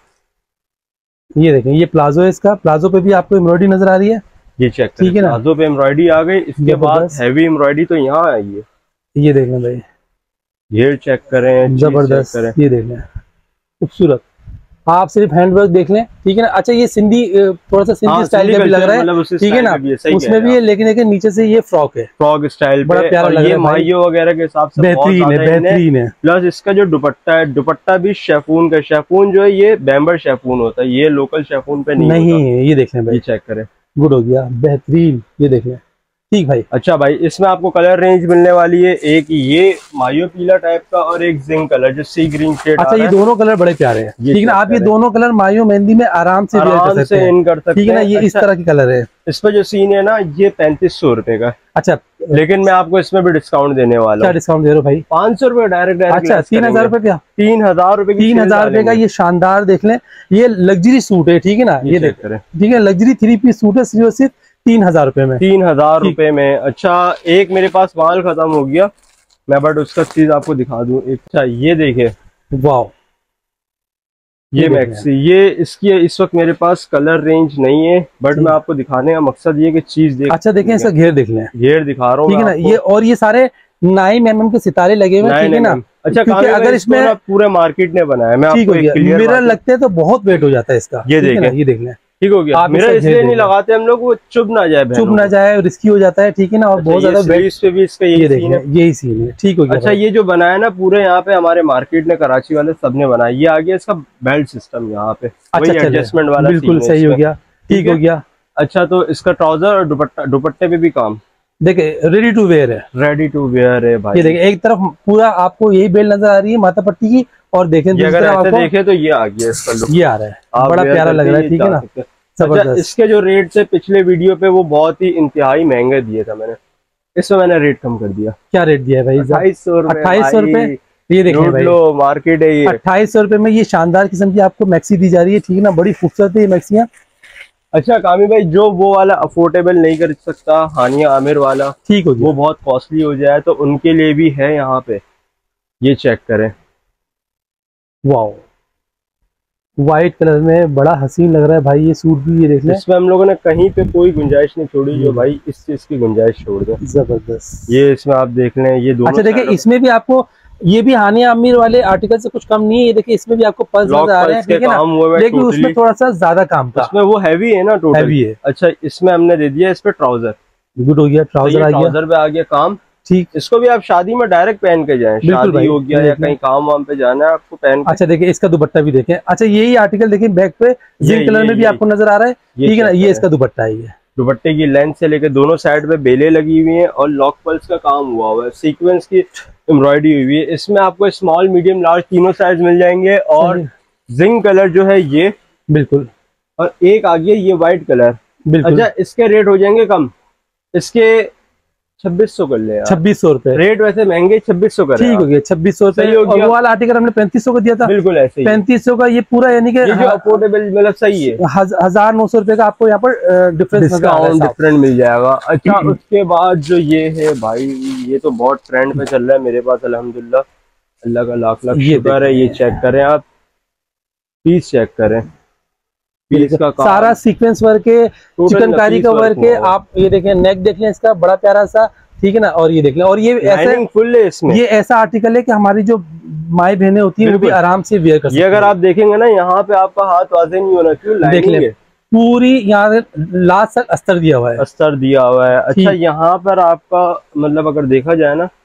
ये देखें, ये प्लाजो है इसका। प्लाजो पे भी आपको एम्ब्रॉयडरी नजर आ रही है, ये चेक ठीक है ना। प्लाजो पे एम्ब्रॉयडरी आ गई, इसके बाद हैवी एम्ब्रॉयडरी तो यहाँ आई है। ये देख लें भाई, ये चेक करें, जबरदस्त, ये देख लें, खूबसूरत। आप सिर्फ हैंडवर्क देख लें, ठीक है ना। अच्छा ये सिंधी, थोड़ा सा सिंधी स्टाइल का भी लग रहा है, मतलब ठीक है ना, उसमें भी है, लेकिन लेकिन नीचे से ये फ्रॉक है, फ्रॉक स्टाइल बड़ा प्यारा लग रहा है। माइयो वगैरह के हिसाब से बेहतरीन है, बेहतरीन है। प्लस इसका जो दुपट्टा है, दुपट्टा भी शेफून का। शेफून जो है ये बैम्बर शेफून होता है, ये लोकल शेफून पे नहीं नहीं है। ये देख लें भाई, चेक करें, गुड हो गया, बेहतरीन। ये देख लें, ठीक भाई। अच्छा भाई इसमें आपको कलर रेंज मिलने वाली है, एक ये मायो पीला टाइप का और एक जिंक कलर जो सी ग्रीन शेड। अच्छा ये दोनों कलर बड़े प्यारे हैं, ठीक है ना। आप ये दोनों कलर मायो मेहंदी में आराम से आराम से इन कर सकते हैं, ठीक है ना। ये इस तरह की कलर है। इस पर जो सीन है ना, ये पैंतीस सौ रुपए का। अच्छा लेकिन मैं आपको इसमें भी डिस्काउंट देने वाला हूँ। क्या डिस्काउंट दे रहे हो भाई? पाँच सौ रुपए डायरेक्ट। अच्छा तीन हजार रुपए का, तीन हजार रुपए तीन हजार रुपए का ये शानदार देख लें, ये लग्जरी सूट है, ठीक है ना। ये देख रहे हैं, ठीक है, लग्जरी थ्री पीस सूट है, सिर्फ तीन हजार रुपए में, तीन हजार रुपए में। अच्छा एक मेरे पास माल खत्म हो गया, मैं बट उसका चीज आपको दिखा दूं। अच्छा ये देखे, वाह, ये मैक्सी, ये इसकी इस वक्त मेरे पास कलर रेंज नहीं है, बट मैं आपको दिखाने का मकसद ये कि चीज देख। अच्छा देखें, इसका घेर देख लें, घेर दिखा रहा हूँ, ठीक है ना। ये और ये सारे नाइन एम एम के सितारे लगे हुए हैं, ठीक है ना। अच्छा क्योंकि अगर इसमें पूरे मार्केट ने बनाया, मैं आपको एक क्लियर मिरर लगते हैं तो बहुत वेट हो जाता है इसका। ये देखें, ये देख लें, ठीक हो गया। मेरा इसलिए नहीं लगाते हम लोग, वो चुभ ना जाए, चुभ ना जाए, रिस्की हो जाता है, ठीक है ना। और बहुत ज्यादा वेट पे भी इसका यही सीन है, यही सीन है, ठीक हो गया। अच्छा ये जो बनाया ना पूरे यहाँ पे हमारे मार्केट ने, कराची वाले सबने बनाया। ये आ गया इसका बेल्ट सिस्टम यहाँ पे, वही एडजस्टमेंट वाला, बिल्कुल सही हो गया, ठीक हो गया। अच्छा तो इसका ट्राउजर और दुपट्टा, दुपट्टे पे भी काम देखे, रेडी टू वेयर है, रेडी टू वेयर है भाई। ये देखे, एक तरफ पूरा आपको यही बेल्ट नजर आ रही है माथा पट्टी की, और देखें अगर ऐसे देखे तो ये आ गया इसका लुक, ये आ रहा है, बड़ा प्यारा लग रहा है, ठीक है ना। अच्छा इसके जो रेट से पिछले वीडियो पे वो बहुत ही इंतहाई महंगे दिए था मैंने, इसमें मैंने रेट कम कर दिया। क्या रेट दिया है भाई? अट्ठाईस सौ रुपए अट्ठाईस सौ रुपए ये देखिए भाई, लो मार्केट है ये। अट्ठाईस सौ रुपए में ये शानदार किस्म की आपको मैक्सी दी जा रही है, ठीक है ना, बड़ी खूबसूरत है ये मैक्सियां। अच्छा कामी भाई, जो वो वाला अफोर्डेबल नहीं कर सकता, हानिया आमिर वाला, ठीक हो, वो बहुत कॉस्टली हो जाए, तो उनके लिए भी है यहाँ पे। ये चेक करें, वाओ, व्हाइट कलर में बड़ा हसीन लग रहा है भाई ये सूट भी। ये देख लें, इसमें हम लोगों ने कहीं पे कोई गुंजाइश नहीं छोड़ी, जो भाई इस चीज की गुंजाइश छोड़ दे, जबरदस्त। ये इसमें आप देख लें, ये दोनों। अच्छा देखिए, इसमें भी आपको ये भी हानिया आमिर वाले आर्टिकल से कुछ कम नहीं है। ये देखिए, इसमें भी आपको पल्स नजर आ रहे हैं, ठीक है ना, लेकिन उसमें थोड़ा सा ज्यादा काम था, उसमें वो हैवी है ना, टोटल हैवी है। अच्छा इसमें हमने दे दिया इस पे ट्राउजर, गुड हो गया, ट्राउजर आ गया, ट्राउजर पे आ गया काम, ठीक। इसको भी आप शादी में डायरेक्ट पहन के जाएं, शादी हो गया या कहीं काम वाम पे जाना है आपको पहन। अच्छा देखिए, इसका दुपट्टा भी देखें। अच्छा यही आर्टिकल देखिए, बैक पे जिंक कलर में भी आपको नजर आ रहा है, ठीक है ना। ये इसका दुपट्टा ही है, दुपट्टे की लेंथ से लेकर दोनों साइड पे बेले लगी हुई हैं और लॉक पल्स का काम हुआ हुआ है, सीक्वेंस की एम्ब्रॉयडरी हुई है। इसमें आपको स्मॉल मीडियम लार्ज तीनों साइज मिल जाएंगे, और जिंक कलर जो है ये, बिल्कुल, और एक आ गया ये व्हाइट कलर, बिल्कुल। अच्छा इसके रेट हो जाएंगे कम, इसके छब्बीस सौ कर ले, छब्बीस सौ रुपए रेट, वैसे महंगे छब्बीस सौ का, ठीक हो गया, छब्बीस सौ रुपए। और वो वाला आर्टिकल हमने पैंतीस सौ का दिया था, बिल्कुल ऐसे ही पैंतीस सौ का ये पूरा, यानी कि जो अफोर्डेबल मतलब सही है, हजार नौ सौ रुपए का आपको यहाँ पर डिफरेंस डिफरेंट मिल जाएगा। अच्छा उसके बाद जो ये है भाई, ये तो बहुत ट्रेंड पे चल रहा है मेरे पास, अल्हम्दुलिल्लाह, अल्लाह का लाख लाख शुक्र है। ये चेक करें आप, पीस चेक करें, का सारा सीक्वेंस वर्क है, चिकनकारी का वर्क है। आप ये देखें, नेक देख लें इसका, बड़ा प्यारा सा, ठीक है ना। और ये देख लें, और ये ऐसा फुल है इसमें, ये ऐसा आर्टिकल है कि हमारी जो माई बहनें होती हैं वो भी आराम से वेयर कर सकती हैं। ये अगर आप देखेंगे ना, यहाँ पे आपका हाथ वाजे नहीं होना, क्यों देख लें, पूरी यहाँ लास्ट तक अस्तर दिया हुआ है, अस्तर दिया हुआ है। अच्छा यहाँ पर आपका मतलब अगर देखा जाए ना,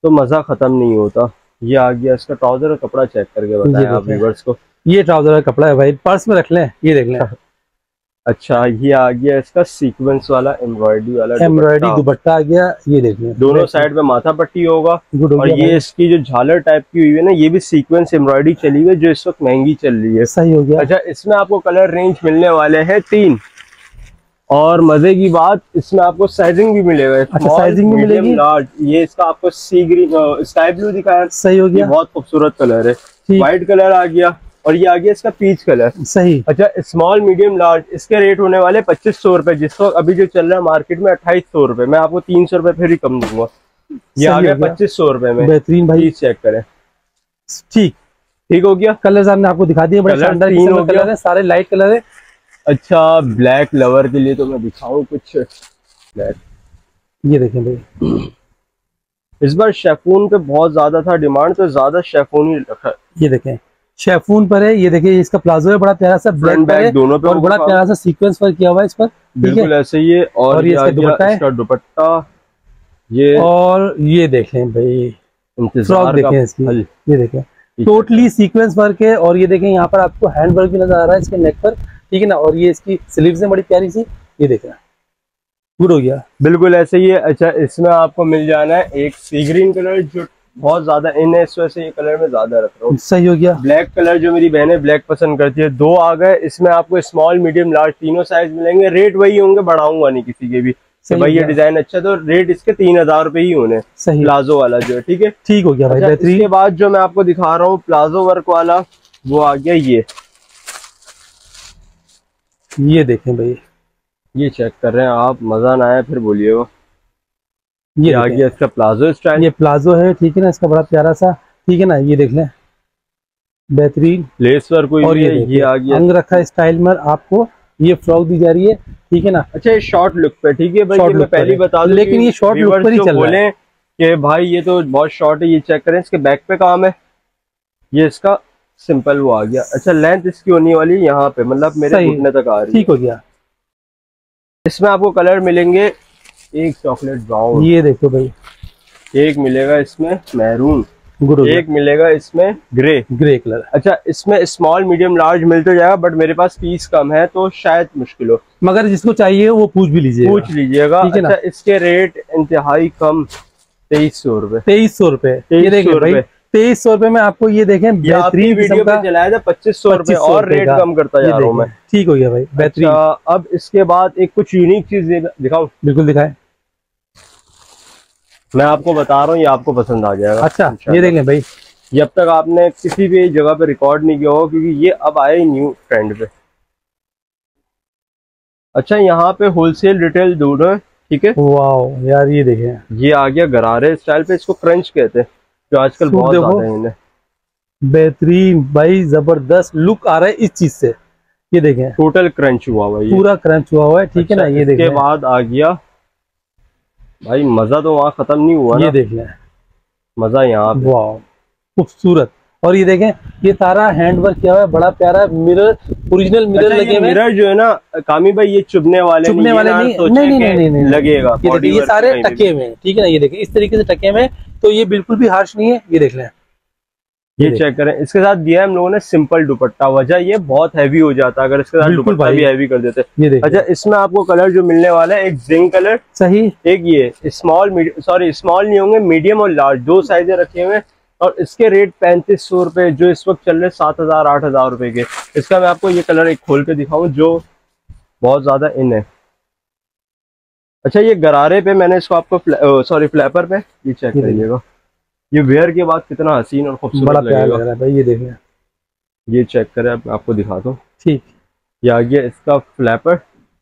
तो मजा खत्म नहीं होता। ये आ गया इसका ट्राउजर का कपड़ा, चेक करके बताएं आप व्यूअर्स को। ये ट्राउजर का कपड़ा है भाई, पर्स में रख लें, ये देख लें। अच्छा, ये आ गया इसका सीक्वेंस वाला एम्ब्रॉयडरी वाला एम्ब्रॉयडरी दुपट्टा आ गया, ये देख लें। दोनों साइड में माथा पट्टी होगा। और ये इसकी जो झालर टाइप की हुई है ना, ये भी सीक्वेंस एम्ब्रॉयडरी चली हुई है, जो इस वक्त महंगी चल रही है। सही हो गया। अच्छा, इसमें आपको कलर रेंज मिलने वाले हैं तीन, और मजे की बात इसमें आपको साइजिंग भी मिलेगा। अच्छा, साइजिंग भी मिलेगी। लार्ज, ये इसका आपको सी ग्रीन स्काई ब्लू दिखाया। सही हो गया। बहुत खूबसूरत कलर है, व्हाइट कलर आ गया, और ये आ गया इसका पीच कलर। सही। अच्छा, स्मॉल मीडियम लार्ज, इसके रेट होने वाले पच्चीस सौ रुपए, जिसको अभी जो चल रहा है मार्केट में अट्ठाईस सौ रुपए। मैं आपको तीन सौ रुपए फिर ही कम दूंगा। ये आ गया पच्चीस सौ रुपए में। बेहतरीन भाई, चेक करें। ठीक ठीक हो गया। कलर हमने आपको दिखा दिए, बड़े शानदार कलर है, सारे लाइट कलर है। अच्छा, ब्लैक लवर के लिए तो मैं दिखाऊं कुछ ब्लैक। ये देखें भाई, इस बार शेफून पे बहुत ज्यादा था डिमांड, तो ज्यादा शेफून ही रखा है। ये देखें शेफून पर है। ये देखिए इसका प्लाजो है, बड़ा प्यारा सा ब्लैक बैक दोनों पे, और बड़ा प्यारा सा सीक्वेंस वर्क किया हुआ है इस पर। बिल्कुल ऐसे ही है। और, और ये इसका दुपट्टा है, इसका दुपट्टा ये। और ये देखें भाई फ्रॉक देखें इसकी, ये देखें टोटली सीक्वेंस वर्क है। और ये देखें यहाँ पर आपको हैंड वर्क भी नजर आ रहा है इसके नेक पर, ठीक है ना। और ये इसकी स्लीव्स है बड़ी प्यारी सी, ये देखें गुड हो गया। बिल्कुल ऐसे ही है। अच्छा, इसमें आपको मिल जाना है एक सी ग्रीन कलर, जो बहुत ज्यादा इन है, इस वजह से ये कलर में ज्यादा रख रहा हूँ। सही हो गया। ब्लैक कलर जो मेरी बहनें ब्लैक पसंद करती है, दो आ गए। इसमें आपको स्मॉल मीडियम लार्ज तीनों साइज मिलेंगे। रेट वही होंगे, बढ़ाऊंगा नहीं किसी के भी। तो भाई ये डिजाइन अच्छा, तो रेट इसके तीन हजार रुपए ही होने। सही। प्लाजो वाला जो है, ठीक है, ठीक हो गया भाई। अच्छा, इसके बाद जो मैं आपको दिखा रहा हूँ प्लाजो वर्क वाला, वो आ गया ये। ये देखें भाई, ये चेक कर रहे हैं आप, मजा ना आया फिर बोलिएगा। ये आ गया इसका प्लाजो स्टाइल। ये प्लाजो है, ठीक है ना, इसका बड़ा प्यारा सा, ठीक है ना। ये देख लें बेहतरीन लेस वर्क हुई। और ये, ये आ गया अंग रखा स्टाइल में आपको, ये फ्रॉक दी जा रही है, ठीक है ना। अच्छा, ये शॉर्ट लुक पे, ठीक है भाई, ये मैं पहले बता दूं, लेकिन ये शॉर्ट लुक पर ही चल रहा है कि भाई ये तो बहुत शॉर्ट है। ये चेक करें, इसके बैक पे काम है, ये इसका सिंपल वो आ गया। अच्छा, लेंथ इसकी होने वाली यहाँ पे, मतलब मेरे घुटने तक आ रही है। ठीक हो गया। इसमें आपको कलर मिलेंगे, एक चॉकलेट ब्राउन, ये देखो भाई, एक मिलेगा इसमें मैरून, एक मिलेगा इसमें ग्रे ग्रे कलर। अच्छा, इसमें स्मॉल मीडियम लार्ज मिल तो जाएगा, बट मेरे पास पीस कम है तो शायद मुश्किल हो, मगर जिसको चाहिए वो पूछ भी लीजिए, पूछ लीजिएगा। अच्छा, इसके रेट इंतहाई कम, तेईस सौ रुपए तेईस सौ रुपए ये देखें भाई, तेईस सौ रुपए में आपको ये देखें बेहतरीन वीडियो पे चलाया था, पच्चीस सौ रुपए और रेट कम करता जा रहा हूँ मैं। ठीक हो गया भाई, बेहतरीन। अब इसके बाद एक कुछ यूनिक चीज दिखाओ। बिल्कुल दिखाए, मैं आपको बता रहा हूँ, ये आपको पसंद आ जाएगा। अच्छा, ये देखें भाई, ये अब तक आपने किसी भी जगह पे रिकॉर्ड नहीं किया होगा, क्योंकि ये अब आए न्यू ट्रेंड पे। अच्छा, यहाँ पे होलसेल रिटेल दोनों है, ठीक है। वाह यार, ये देखें, ये आ गया गरारे स्टाइल पे, इसको क्रंच कहते हैं, जो आजकल बहुत ज्यादा है इन्हें। बेहतरीन भाई, जबरदस्त लुक आ रहा है इस चीज से। ये देखें, टोटल क्रंच हुआ हुआ है, पूरा क्रंच हुआ हुआ है, ठीक है ना। ये देखें, इसके बाद आ गया भाई, मजा तो वहाँ खत्म नहीं हुआ, ये देख लें, मजा यहाँ पे। वाह खूबसूरत। और ये देखें, ये सारा हैंड वर्क किया हुआ है, बड़ा प्यारा मिरर, ओरिजिनल मिरर अच्छा, लगे हुए। मिरर जो है ना कामी भाई, ये चुभने वाले चुभने वाले नहीं, नहीं नहीं नहीं नहीं नहीं लगेगा। ये देखिए, ये सारे टके हुए हैं, ठीक है ना। ये देखिए, इस तरीके से टके हुए, तो ये बिल्कुल भी हार्श नहीं है। ये देख लें, ये चेक करें। इसके साथ दिया है हम लोगों ने सिंपल दुपट्टा, वजह ये बहुत हैवी हो जाता है अगर इसके साथ दुपट्टा भी हैवी कर देते। ये अच्छा, इसमें आपको कलर जो मिलने वाला है, एक जिंक कलर, सही, एक ये स्मॉल, सॉरी स्मॉल नहीं होंगे, मीडियम और लार्ज, दो साइजें रखे हुए। और इसके रेट पैंतीस सौ रुपए, जो इस वक्त चल रहे सात हजार आठ हजार रुपए के। इसका मैं आपको ये कलर एक खोल के दिखाऊं, जो बहुत ज्यादा इन है। अच्छा, ये गरारे पे मैंने इसको आपको, सॉरी फ्लैपर पे, ये चेक करिएगा, ये वेयर के बाद कितना हसीन और खूबसूरत लगेगा लग रहा है भाई। ये देखें, ये चेक करें, अब आपको दिखाता हूँ। ठीक, ये आ गया इसका फ्लैपर,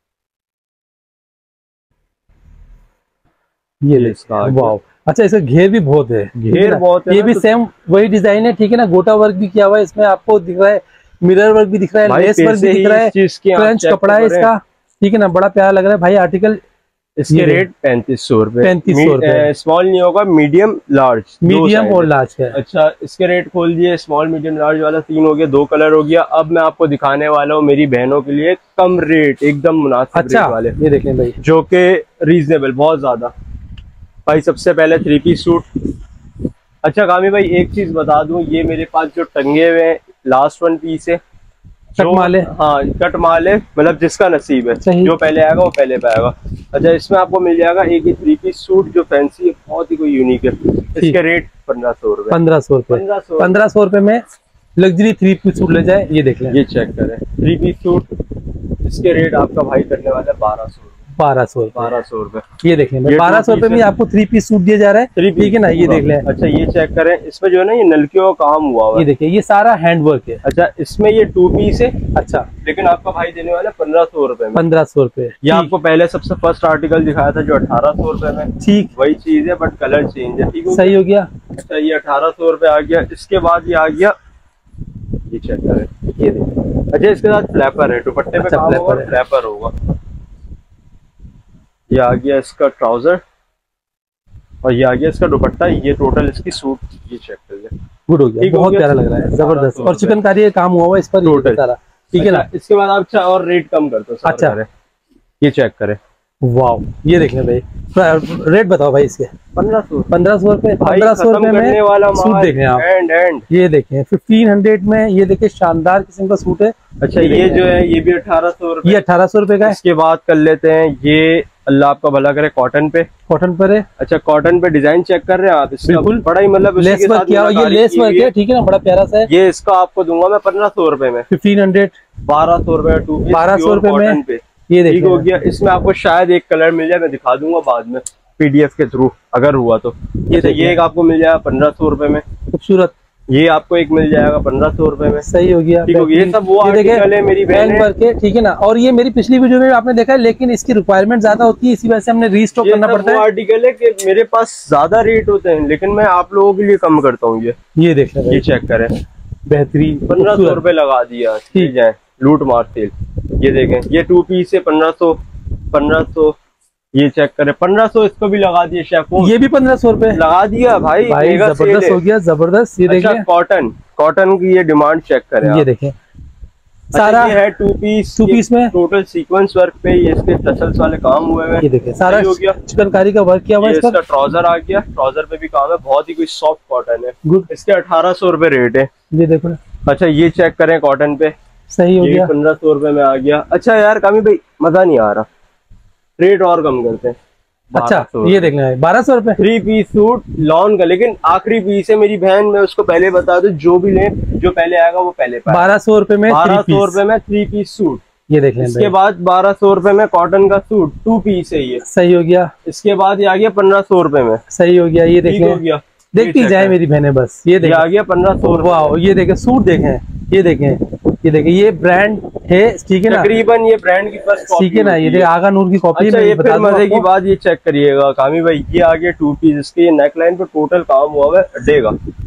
ये इसका, वाह। अच्छा, इसका घेर भी बहुत है, घेर बहुत है, ये भी सेम वही डिजाइन है, ठीक है ना। गोटा वर्क भी किया हुआ है इसमें, आपको दिख रहा है, मिरर वर्क भी दिख रहा है, लेस वर्क भी दिख रहा है, फ्रेंच कपड़ा है इसका, ठीक है ना। बड़ा प्यारा लग रहा है भाई आर्टिकल। इसके रेट पैंतीस सौ रुपए, पैंतीस सौ रुपए। स्मॉल नहीं होगा, मीडियम लार्ज, मीडियम और लार्ज है। अच्छा, इसके रेट खोल दिए, स्मॉल मीडियम लार्ज वाला तीन हो गया, दो कलर हो गया। अब मैं आपको दिखाने वाला हूँ मेरी बहनों के लिए कम रेट, एकदम मुनासिब रेट वाले। ये देखें भाई, जो के रीजनेबल, बहुत ज्यादा भाई। सबसे पहले थ्री पीस सूट, अच्छा कामी भाई एक चीज बता दूं, ये मेरे पास जो टंगे हुए हैं लास्ट वन पीस है, कट माले, हाँ कट माले, मतलब जिसका नसीब है, जो पहले आएगा वो पहले पाएगा। अच्छा इसमें आपको मिल जाएगा एक ही थ्री पीस सूट जो फैंसी है, बहुत ही कोई यूनिक है। इसके रेट पंद्रह सौ रुपए पंद्रह सौ रुपए पंद्रह सौ रुपए में लग्जरी थ्री पीस सूट ले जाए। ये देख लें, ये चेक करें थ्री पीस सूट, इसके रेट आपका भाई करने वाला है बारह सौ बारह सौ बारह सौ रुपए। ये देख लें, बारह सौ रुपए में आपको थ्री पीस सूट दिया जा रहा है, ठीक है ना। ये देख लें। अच्छा ये चेक करें, इसमें जो है ना ये नलकियों का काम हुआ हुआ है, ये देखिए ये सारा हैंडवर्क है। अच्छा इसमें ये टू पीस है। अच्छा लेकिन आपका भाई देने वाला पंद्रह सौ रुपए में। पंद्रह सौ रुपए। ये आपको पहले सबसे फर्स्ट आर्टिकल दिखाया था जो अठारह सौ रुपए में, ठीक वही चीज है बट कलर चेंज है, ठीक है सही हो गया। अच्छा ये अठारह सौ रुपए आ गया। इसके बाद ये आ गया, ये चेक करें, ये देखिए। अच्छा इसके साथ फ्लैपर है, दुपट्टे पे काम होगा, फ्लैपर होगा। ये आ गया इसका ट्राउजर और ये आ गया इसका दुपट्टा। ये टोटल इसकी सूट, ये चेक कर लिया, गुड हो गया, बहुत प्यारा लग रहा है, जबरदस्त। और चिकनकारी का काम हुआ हुआ इस पर टोटल सारा, ठीक है ना। इसके बाद आप अच्छा और रेट कम कर दो। अच्छा ये चेक करें, वाह ये देख लें भाई, रेट बताओ भाई इसके। पंद्रह सौ पंद्रह सौ रुपए पंद्रह सौ रुपए में वाला सूट देखें आप, एंड एंड ये देखें फिफ्टीन हंड्रेड में। ये देखिए शानदार किस्म का सूट है। अच्छा ये जो है ये भी अठारह सौ रुपए, ये अठारह सौ रुपए का है। इसके बाद कर लेते हैं ये, अल्लाह आपका भला करे, कॉटन पे, कॉटन पर है। अच्छा कॉटन पे डिजाइन चेक कर रहे हैं आप, बिल्कुल बड़ा ही मतलब लेस वर्क किया, ये लेस वर्क है, ठीक है ना, बड़ा प्यारा सा है। ये इसका आपको दूंगा मैं पंद्रह सौ रुपए में, फिफ्टीन हंड्रेड बारह सौ रुपए टू बारह सौ रुपए में पे। ये ठीक हो गया। इसमें आपको शायद एक कलर मिल जाए, मैं दिखा दूंगा बाद में पीडीएफ के थ्रू अगर हुआ तो। ये तो ये एक आपको मिल जाएगा पंद्रह सौ रुपए में, खूबसूरत। ये आपको एक मिल जाएगा पंद्रह सौ रुपए में, सही हो गया, ठीक हो गया। ये सब वो आर्टिकल है मेरी बहन के, ठीक है ना। और ये मेरी पिछली वीडियो में आपने देखा है, लेकिन इसकी रिक्वायरमेंट ज्यादा होती है, इसी वजह से हमने रीस्टॉक करना पड़ता है। आर्टिकल है कि मेरे पास ज्यादा रेट होते हैं, लेकिन मैं आप लोगों के लिए कम करता हूँ। ये ये देख लें, ये चेक करें, बेहतरीन पंद्रह सौ रुपए लगा दिया, ठीक है, लूट मार सेल। ये देखें, ये टू पीस है पंद्रह सौ पंद्रह सौ। ये चेक करें पंद्रह सौ, इसको भी लगा दिए शेफ, ये भी पंद्रह सौ रुपए लगा दिया भाई, भाई जबरदस्त हो गया, जबरदस्त। ये अच्छा, देखें कॉटन कॉटन की ये डिमांड चेक करें, ये देखें सारा ये है टू पीस टू पीस में टोटल सीक्वेंस वर्क पे ये इसके टसल्स वाले काम हुए हैं। ये देखें सारा हो गया, चिकनकारी का वर्क किया हुआ है। इसका ट्राउजर आ गया, ट्राउजर पे भी काम है, बहुत ही कोई सॉफ्ट कॉटन है, गुड। इसके अठारह सौ रुपए रेट है, ये देखो। अच्छा ये चेक करें कॉटन पे, सही हो गया, पंद्रह सौ रुपए में आ गया। अच्छा यार कामी भाई मजा नहीं आ रहा, रेट और कम करते हैं। अच्छा ये देखना है बारह सौ रुपए थ्री पीस सूट लॉन का, लेकिन आखिरी पीस है मेरी बहन, मैं उसको पहले बता दूं, जो भी ले जो पहले आएगा वो पहले पाएगा। बारह सौ रुपए में बारह सौ रुपए में थ्री पीस सूट, ये देख लें। इसके बाद बारह सौ रुपए में कॉटन का सूट टू पीस है, ये सही हो गया। इसके बाद ये आ गया पंद्रह सौ रुपए में, सही हो गया। ये देख हो गया, देखती जाए मेरी बहने बस। ये देखिए आ गया पंद्रह सौ। वाह ये देखें सूट देखें, ये देखें, ये देखें, ये ब्रांड है, ठीक है ना, तकरीबन ये ब्रांड की फर्स्ट कॉपी, ठीक है ना। ये देखिए आगा नूर की कॉपी। अच्छा ये फिर मजे की बात ये चेक करिएगा कामी भाई, ये आ गया टू पीस, इसके नेक लाइन पे टोटल काम हुआ है अड्डे का,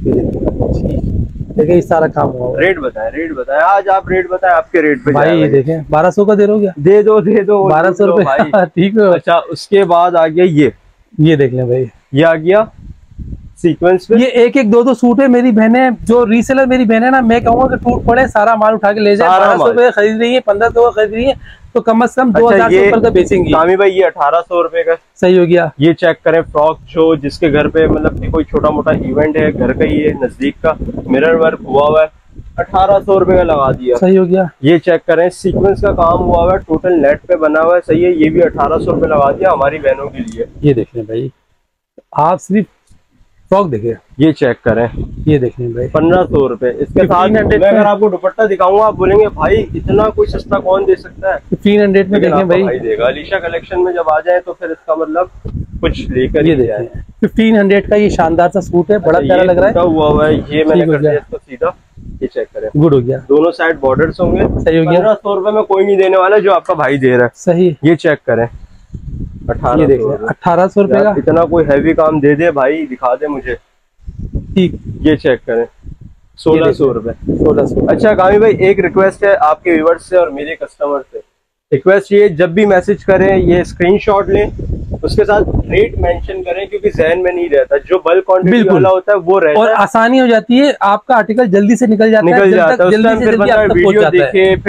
देखिए इस सारा काम हुआ। रेट बताएं, रेट बताएं, आज आप रेट बताएं, आपके रेट पे भाई ये देखें बारह सौ का दे रहे हो क्या? दे दो दे दो बारह सौ रुपए, ठीक है। अच्छा उसके बाद आ गया ये ये देख लें भाई, ये आ गया सीक्वेंस पे, ये एक एक दो दो सूट है। मेरी बहने जो रीसेलर मेरी बहने ना, मैं कहूँगा कि टूट पड़े सारा माल उठा के ले जाए। बारह सौ रुपए खरीद रही है, पंद्रह सौ खरीद रही है, तो कम से कम दो हजार ऊपर का बेचेंगी। कामी भाई ये अठारह सौ रुपए का, सही हो गया। ये चेक करें फ्रॉक, जो जिसके घर पे मतलब कि कोई छोटा मोटा इवेंट है, घर का ही है, नजदीक का, मिरर वर्क हुआ हुआ है, अठारह सौ रुपए का लगा दिया, सही हो गया। ये चेक करें सीक्वेंस का काम हुआ हुआ है, टोटल नेट पे बना हुआ है, सही है। ये भी अठारह सौ रुपए लगा दिया हमारी बहनों के लिए। ये देख लें भाई, आप सिर्फ फ्रॉक देखे, ये चेक करें, ये देख लें भाई, पंद्रह सौ रुपए। इसके साथ मैं अगर आपको दुपट्टा दिखाऊंगा आप बोलेंगे भाई इतना कोई सस्ता कौन दे सकता है। फिफ्टीन हंड्रेड में देखें भाई, भाई देगा। अलीशा कलेक्शन में जब आ जाए तो फिर इसका मतलब कुछ लेकर ये देखें, फिफ्टीन हंड्रेड का ये शानदार सा सूट है, बड़ा प्यारा लग रहा है, हुआ हुआ है। ये मैंने कर दिया इसको सीधा, ये चेक करें, गुड हो गया। दोनों साइड बॉर्डर्स होंगे, सही हो गया। पंद्रह सौ रुपए में कोई नहीं देने वाला जो आपका भाई दे रहा है, सही। ये चेक करें अठारह सौ अठारह सौ रुपए का, इतना कोई हैवी काम दे दे भाई, दिखा दे मुझे, ठीक। ये चेक करें सोलह सौ रुपए, सोलह सौ। अच्छा कामी भाई एक रिक्वेस्ट है आपके व्यूवर्स से और मेरे कस्टमर से, रिक्वेस्ट ये जब भी मैसेज करें ये स्क्रीनशॉट लें, उसके साथ रेट मेंशन करें, क्योंकि जहन में नहीं रहता, जो बल्क क्वांटिटी वाला होता है वो रहता और है, आसानी हो जाती है, आपका आर्टिकल जल्दी से निकल जाता निकल है, जाता है। जल्दी से जल्दी वीडियो देखे फिर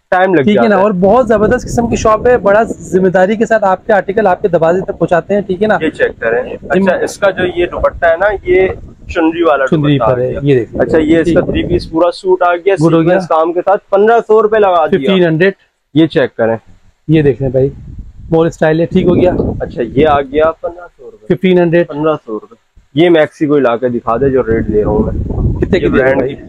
टाइम लग ठीक है ना। और बहुत जबरदस्त किस्म की शॉप है, बड़ा जिम्मेदारी के साथ आपके आर्टिकल आपके दरवाजे तक पहुंचाते हैं, ठीक है ना। ये चेक करें। अच्छा, इसका जो ये दुपट्टा है ना, ये चुनरी वाला चुनरी पर है, ये देखिए। अच्छा, ये इसका थ्री पीस पूरा सूट आ गया, गुड हो गया। काम के साथ पंद्रह सौ रुपए लगा दिया, फिफ्टीन हंड्रेड। ये चेक करें, ये देख रहे भाई, मोर स्टाइल है, ठीक हो गया। अच्छा, ये आ गया पंद्रह सौ रुपए, फिफ्टीन हंड्रेड, पंद्रह सौ रुपए। ये मैक्सी को ला के दिखा दे जो रेट दे रहा हूँ मैं, कितने की ब्रांड भाई?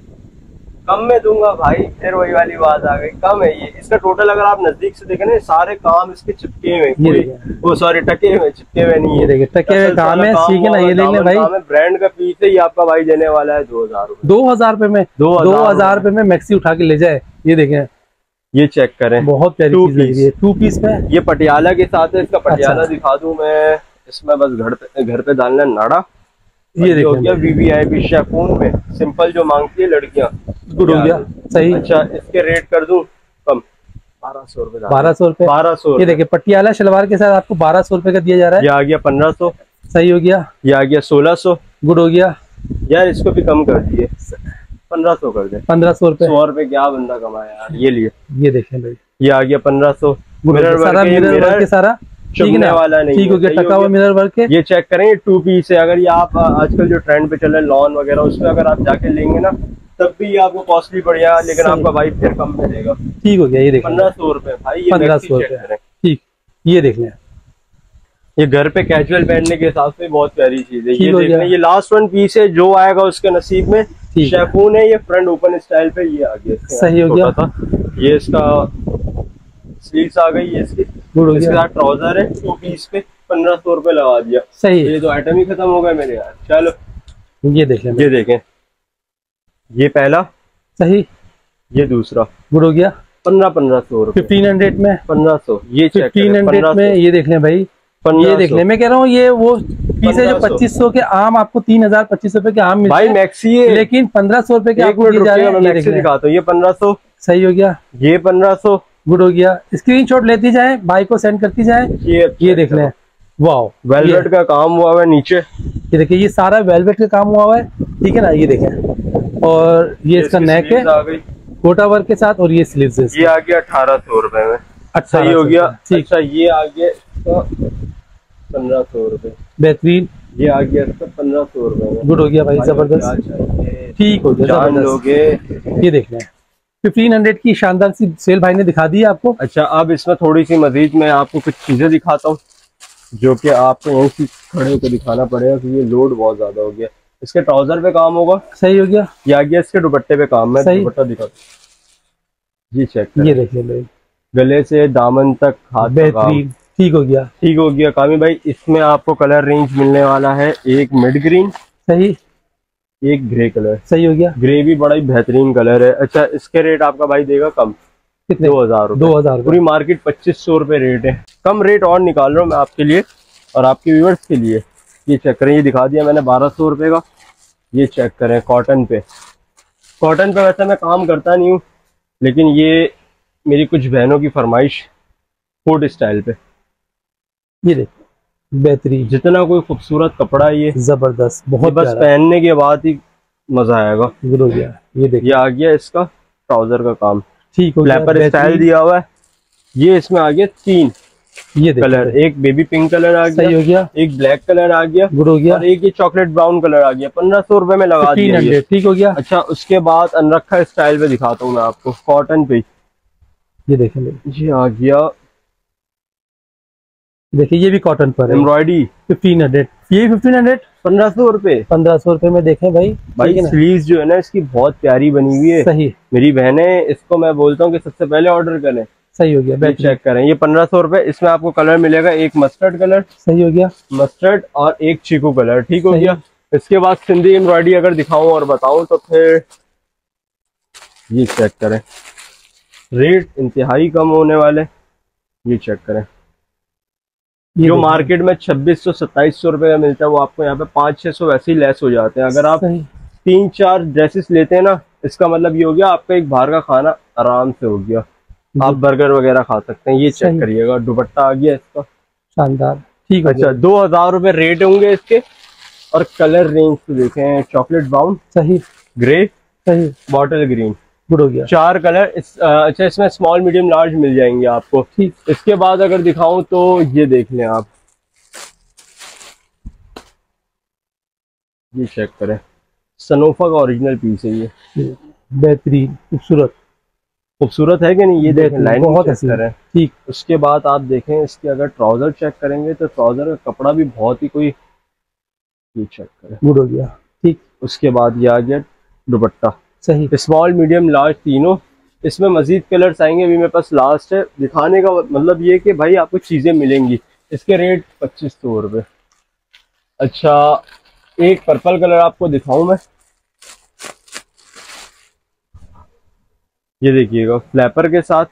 कम में दूंगा भाई, फिर वही वाली बात आ गई, कम है ये। इसका टोटल अगर आप नजदीक से देखें ना, सारे काम इसके चिपके हुए, वो सॉरी टके हुए, चिपके हुए नहीं है, देखिए टके हुए काम है, ठीक है ना। ये देख ले भाई, ब्रांड का पीस है, ये आपका भाई देने वाला है दो हजार रुपए, दो हजार रुपए में, दो हजार रुपए में मैक्सी उठा के ले जाए। ये देखें, ये चेक करें, बहुत प्यारी चीज लग रही है, टू पीस में। ये पटियाला के साथ है, इसका पटियाला दिखा दूं मैं, इसमें बस घर पे घर पे डालना नाड़ा। ये देखिए, वीवीआईपी शेफून में सिंपल जो मांगती है लड़कियां, गुड हो गया, सही। अच्छा, इसके रेट कर दूं कम, बारह सौ रुपए, बारह सौ रुपए, बारह सौ। ये देखिए, पटियाला शलवार के साथ आपको बारह सौ रुपए का दिया जा रहा है। ये आ गया पंद्रह सौ, सही हो गया। ये आ गया सोलह सौ, गुड हो गया यार। इसको भी कम कर दिए, पंद्रह सौ कर दे, पंद्रह सौ रुपए, सौ रुपए क्या बंदा कमाया यार। ये लिए, ये देखें भाई, ये आ गया पंद्रह सौ, मिरर वर्क के सारा, ठीक है ना, वाला नहीं, ठीक हो गया, टका हुआ मिरर वर्क के। ये चेक करें, टू पीस है। अगर ये आप आजकल जो ट्रेंड पे चल रहा है लॉन वगैरह, उसमें अगर आप जाके लेंगे ना, तब भी आपको कॉस्टली पड़ेगा, लेकिन आपका भाई फिर कम मिलेगा। ठीक हो गया, ये देखिए, पंद्रह सौ रुपए भाई, पंद्रह सौ रुपए, ठीक। ये देख लें, ये घर पे कैजुअल पहनने के हिसाब से बहुत प्यारी चीज है। ये देख लें, ये लास्ट वन पीस है, जो आएगा उसके नसीब में। शेफून है, ये फ्रंट ओपन स्टाइल पे, ये आ गया, सही हो गया था। ये इसका स्लीव्स आ गई है, इसकी इसके साथ ट्राउजर है, टू पीस पे पंद्रह सौ रुपए लगा दिया, सही। ये तो आइटम ही खत्म हो गया मेरे यार। चलो, ये देखें, ये देखें, ये पहला, सही, ये दूसरा, गुड हो गया, पंद्रह पंद्रह सौ रुपए, फिफ्टीन हंड्रेड में पंद्रह सौ, ये फिफ्टीन हंड्रेड में। ये देख लें भाई, ये देख लें, मैं कह रहा हूँ ये वो पीस है जो पच्चीस सौ के आम आपको तीन हजार पच्चीस रुपए के आम मिलते हैं भाई, मैक्सी है, लेकिन पंद्रह सौ रुपए के आपको दिए जा रहे हैं। ये दिखाता हूँ, ये पंद्रह सौ, सही हो गया, ये पंद्रह सौ, गुड हो गया। स्क्रीनशॉट लेती जाए, भाई को सेंड करती जाए। ये ये देख लें, वाओ, वेलवेट का काम हुआ हुआ है नीचे, ये देखिए, ये सारा वेलवेट का काम हुआ हुआ है, ठीक है ना। ये देखें, और ये इसका नेक है कोटा वर्क के साथ, और ये स्लीव्स है, ये आ गया अठारह सौ रुपए में। अच्छा, ये हो गया, ठीक। अच्छा, ये आ गया पंद्रह सौ रुपए, बेहतरीन। ये आ गया इसका पंद्रह सौ रुपए में, गुड हो गया भाई, जबरदस्त, ठीक हो गया, लोगे। ये देख लें, फिफ्टीन हंड्रेड की शानदार सी सेल भाई ने दिखा दी है आपको। अच्छा, अब इसमें थोड़ी सी मजीद मैं आपको कुछ चीजें दिखाता हूँ, जो कि आपको यहीं से खड़े होकर दिखाना पड़ेगा कि ये लोड बहुत ज्यादा हो गया। इसके ट्राउजर पे काम होगा, सही हो गया। ये आ गया इसके दुपट्टे पे काम, मैं दुपट्टा दिखाता हूँ, जी चेक, ये देखिए, गले से दामन तक हाथ, बेहतरीन, ठीक हो गया, ठीक हो गया कामी भाई। इसमें आपको कलर रेंज मिलने वाला है, एक मिड ग्रीन, सही, एक ग्रे कलर, सही हो गया, ग्रे भी बड़ा ही बेहतरीन कलर है। अच्छा, इसके रेट आपका भाई देगा कम, कितने, दो हजार दो हजार पूरी मार्केट पच्चीस सौ रुपए रेट है, कम रेट और निकाल रहा हूँ मैं आपके लिए और आपके व्यूअर्स के लिए। ये चेक करें, ये दिखा दिया मैंने बारह सौ रुपए का। ये चेक करें, कॉटन पे, कॉटन पे वैसे मैं काम करता नहीं हूँ, लेकिन ये मेरी कुछ बहनों की फरमाइश, कोट स्टाइल पे। ये देखो, बेहतरीन, जितना कोई खूबसूरत कपड़ा है, ये जबरदस्त, बहुत, बस पहनने के बाद ही मजा आएगा, गुड हो गया। ये देखिए, ये आ गया इसका ट्राउजर का काम, ठीक हो गया, फ्लैपर स्टाइल दिया हुआ है। ये इसमें आ गया तीन, ये कलर, एक बेबी पिंक कलर आ गया, सही हो गया, एक ब्लैक कलर आ गया, गुड हो गया, और एक ये चॉकलेट ब्राउन कलर आ गया, पंद्रह सौ रुपए में लगा दिया, ठीक हो गया। अच्छा, उसके बाद अनरखा स्टाइल पे दिखाता हूँ मैं आपको, कॉटन पे, ये देखें, ये आ गया, देखिए, ये भी कॉटन पर एम्ब्रॉयडरी, फिफ्टीन हंड्रेड, ये फिफ्टीन हंड्रेड, पंद्रह सौ रुपए, पंद्रह सौ रुपए में देखें भाई। भाई स्लीव्स जो है ना इसकी बहुत प्यारी बनी हुई है, सही, मेरी बहने, इसको मैं बोलता हूँ कि सबसे पहले ऑर्डर करें, सही हो गया, चेक करें, ये पंद्रह सौ रुपए। इसमें आपको कलर मिलेगा, एक मस्टर्ड कलर, सही हो गया, मस्टर्ड, और एक चीकू कलर, ठीक हो गया। इसके बाद सिंधी एम्ब्रॉयडरी अगर दिखाऊं और बताऊं तो फिर ये चेक करें, रेट इंतहाई कम होने वाले, ये चेक करें, जो मार्केट में छब्बीस सौ सत्ताईस सौ रुपए का मिलता है, वो आपको यहाँ पे पाँच छह सौ वैसे ही लेस हो जाते हैं। अगर आप तीन चार ड्रेसेस लेते हैं ना, इसका मतलब ये हो गया आपका एक बाहर का खाना आराम से हो गया, आप बर्गर वगैरह खा सकते हैं। ये चेक करिएगा, दुपट्टा आ गया इसका, शानदार, ठीक है। अच्छा, दो हजार रुपए रेट होंगे इसके, और कलर रेंज तो देखें, चॉकलेट ब्राउन, सही, ग्रे, सही, बॉटल ग्रीन, गुड हो गया। चार कलर इस, अच्छा इसमें स्मॉल मीडियम लार्ज मिल जाएंगे आपको। ठीक, इसके बाद अगर दिखाऊं तो ये देख लें आप, ये चेक करें, सनोफा का ओरिजिनल पीस है ये, बेहतरीन खूबसूरत, खूबसूरत है कि नहीं, ये देखें लाइन बहुत चेक करें। ठीक, उसके बाद आप देखें इसके अगर ट्राउजर चेक करेंगे तो ट्राउजर का कपड़ा भी बहुत ही कोई, ये चेक करें, गुड हो गया। ठीक, उसके बाद ये आ गया दुपट्टा, सही, स्मॉल मीडियम लार्ज तीनों। इसमें मजीद कलर्स आएंगे, अभी मेरे पास लास्ट है दिखाने का मतलब ये कि भाई आपको चीजें मिलेंगी। इसके रेट पच्चीस सौ रुपये। अच्छा एक पर्पल कलर आपको दिखाऊं मैं, ये देखिएगा फ्लैपर के साथ,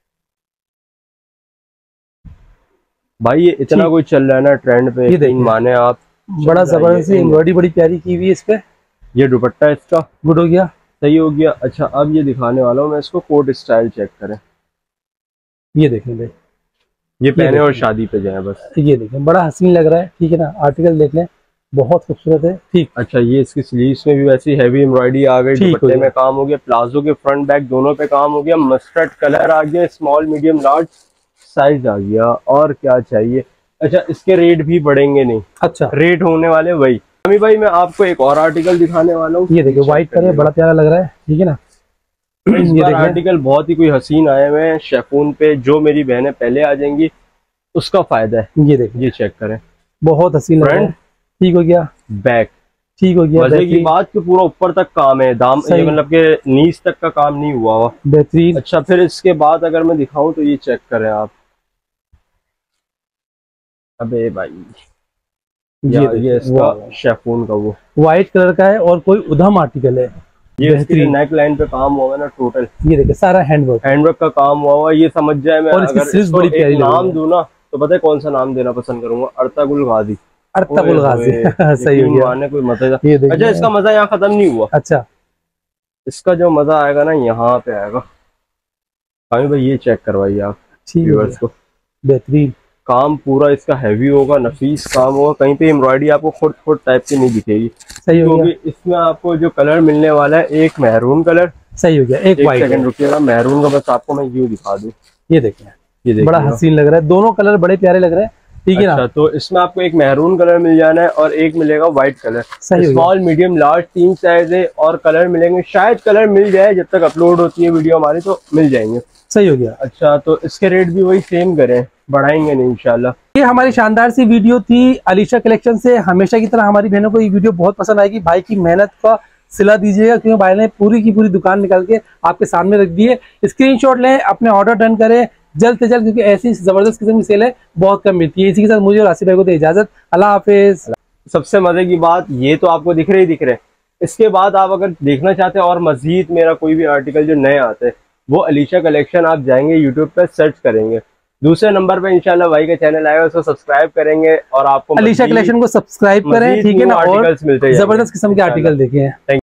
भाई ये इतना कोई चल रहा है ना ट्रेंड पे, ये माने आप, बड़ा जबरदस्त एम्ब्रॉयडरी बड़ी प्यारी की हुई है इस पे। ये दुपट्टा इसका, गुड हो गया, सही हो गया। अच्छा अब ये दिखाने वाला हूँ मैं इसको, कोट स्टाइल चेक करें, ये देखें भाई, ये पहने और शादी पे जाए बस, ये देखें बड़ा हसीन लग रहा है, ठीक है ना, आर्टिकल देख लें बहुत खूबसूरत है। ठीक, अच्छा ये इसकी स्लीव्स में भी वैसी हैवी एम्ब्रॉयडरी आ गई, दुपट्टे में काम हो गया, प्लाजो के फ्रंट बैक दोनों पे काम हो गया, मस्टर्ड कलर आ गया, स्मॉल मीडियम लार्ज साइज आ गया, और क्या चाहिए। अच्छा इसके रेट भी बढ़ेंगे नहीं, अच्छा रेट होने वाले वही। अमी भाई मैं आपको एक और आर्टिकल दिखाने वाला हूँ, ये देखिए व्हाइट कलर बड़ा प्यारा लग रहा है, ठीक है ना। ये आर्टिकल बहुत ही कोई हसीन आए हुए हैं शेफून पे, जो मेरी बहनें पहले आ जाएंगी उसका फायदा है। ये देखिए, ये चेक करें, बहुत हसीन लग रहा है। ठीक हो गया, बैक ठीक हो गया, मजे की बात कि पूरा ऊपर तक काम है, दाम ये मतलब के नीच तक का काम नहीं हुआ हुआ, बेहतरीन। अच्छा फिर इसके बाद अगर मैं दिखाऊं तो ये चेक करें आप, अबे भाई ये, ये इसका शेफून का वो व्हाइट कलर का है और कोई उधम आर्टिकल है, ये इसकी नेक लाइन पे काम हुआ है ना टोटल, ये देखिए सारा हैंडवर्क हैंडवर्क का काम हुआ हुआ, ये समझ जाए मैं, और अगर इसको बड़ी एक नाम दूं ना तो पता है कौन सा नाम देना पसंद करूंगा, अर्तुगरुल गाजी, अर्तुगरुल गाजी सही हो गया, कोई मजा। अच्छा इसका मजा यहाँ खत्म नहीं हुआ, अच्छा इसका जो मजा आएगा ना यहाँ पे आएगा। अभी भाई ये चेक करवाइए आप व्यूअर्स को, बेहतरीन काम पूरा इसका हैवी होगा, नफीस काम होगा, कहीं पे एम्ब्रॉयडरी आपको खुद खुद टाइप की नहीं दिखेगी, सही हो गया। इसमें आपको जो कलर मिलने वाला है एक मैरून कलर, सही हो गया, एक व्हाइट, सेकंड रुकिएगा, मैरून का बस आपको मैं व्यू दिखा दूं, ये देखें, ये देखिए बड़ा हसीन लग रहा है, दोनों कलर बड़े प्यारे लग रहे हैं, ठीक है ना। तो इसमें आपको एक मैरून कलर मिल जाना है और एक मिलेगा white colour, small medium large तीन साइज है, और कलर मिलेंगे, शायद कलर मिल जाए जब तक अपलोड होती है वीडियो हमारी तो मिल जाएंगे, सही हो गया। अच्छा तो इसके रेट भी वही सेम करें, बढ़ाएंगे नहीं इंशाल्लाह। ये हमारी शानदार सी वीडियो थी अलीशा कलेक्शन से। हमेशा की तरह हमारी बहनों को ये वीडियो बहुत पसंद आएगी, भाई की मेहनत का सिला दीजिएगा, क्योंकि भाई ने पूरी की पूरी दुकान निकाल के आपके सामने रख दी है। स्क्रीनशॉट लें, अपने ऑर्डर डन करें जल्द से जल्द, क्योंकि ऐसी जबरदस्त किस्म की सेल है बहुत कम मिलती है। इसी के साथ मुझे और आसिफ भाई को दे इजाजत, अल्लाह हाफिज। सबसे मजे की बात ये तो आपको दिख रहे ही दिख रहे हैं, इसके बाद आप अगर देखना चाहते हैं और मजीद मेरा कोई भी आर्टिकल जो नए आते हैं वो अलीशा कलेक्शन, आप जाएंगे यूट्यूब पे सर्च करेंगे, दूसरे नंबर पे इंशाल्लाह भाई का चैनल आएगा, उसको सब्सक्राइब करेंगे और आपको अलीशा कलेक्शन को सब्सक्राइब करें, ठीक है ना, और जबरदस्त किस्म के आर्टिकल देखें।